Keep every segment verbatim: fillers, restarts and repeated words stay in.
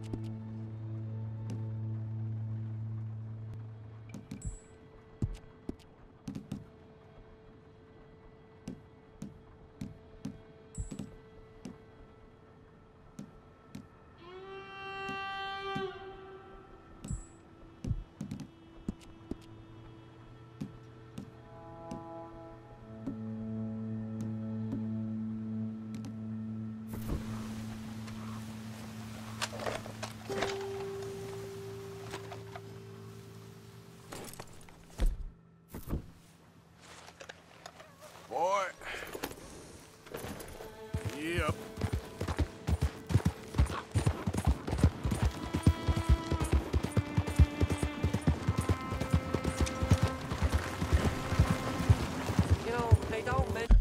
Boy. Yep. You know, they don't mention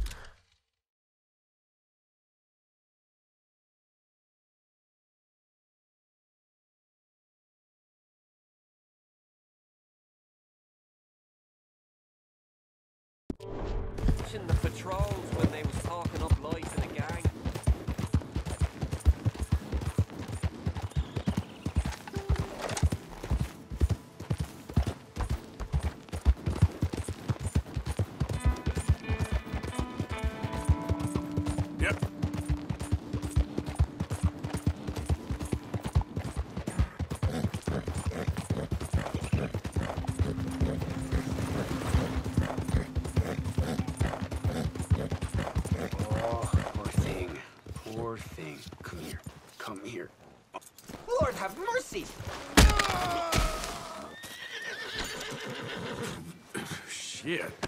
the patrols when they was talking up lights in a gang. Yep. Poor thing. Come here. Come here. Lord have mercy! Shit.